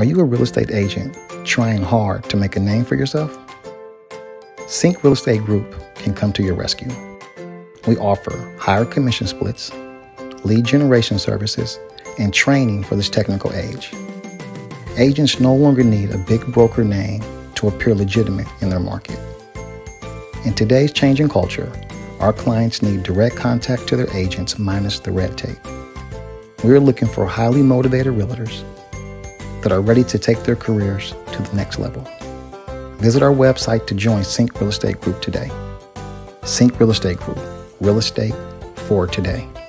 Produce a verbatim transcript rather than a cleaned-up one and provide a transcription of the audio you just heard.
Are you a real estate agent trying hard to make a name for yourself? Sync Real Estate Group can come to your rescue. We offer higher commission splits, lead generation services, and training for this technical age. Agents no longer need a big broker name to appear legitimate in their market. In today's changing culture, our clients need direct contact to their agents minus the red tape. We are looking for highly motivated realtors that are ready to take their careers to the next level. Visit our website to join Sync Real Estate Group today. Sync Real Estate Group, real estate for today.